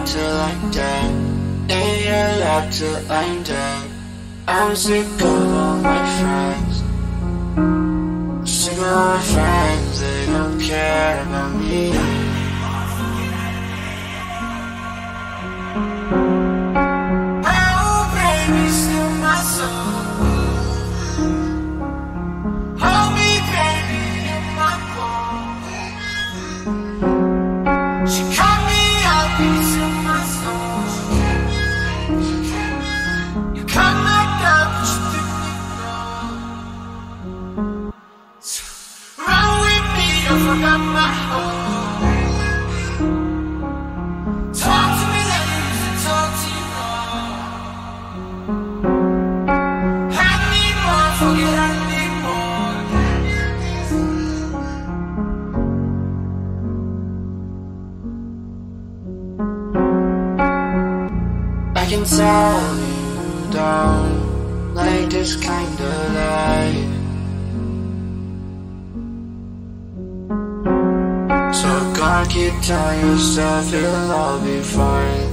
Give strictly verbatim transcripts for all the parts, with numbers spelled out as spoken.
allowed to like that. Ain't allowed to like that. I'm sick of all my friends. Sick of all my friends, they don't care about me. Oh baby, still my soul. Hold me baby, you're my goal. She cut me out, still my soul. You cut like that, but you didn't know. Run with me, I forgot my home. Talk to me like you used to talk to you more. I need more, forget I need more. I can tell you don't like this kind of life. So God, keep telling yourself it'll all be fine.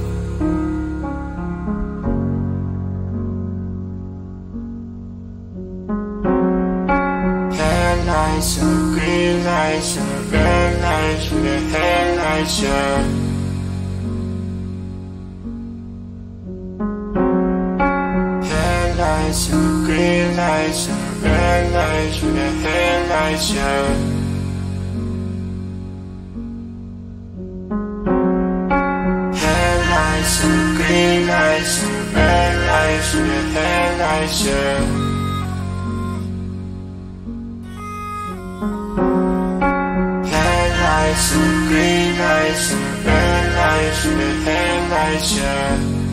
Headlights and green lights and red lights with the headlights, yeah. Headlights and green lights and red lights with the headlights, yeah. Headlights and green lights and red lights with the headlights, yeah. Headlights and green lights and red lights with the headlights, yeah.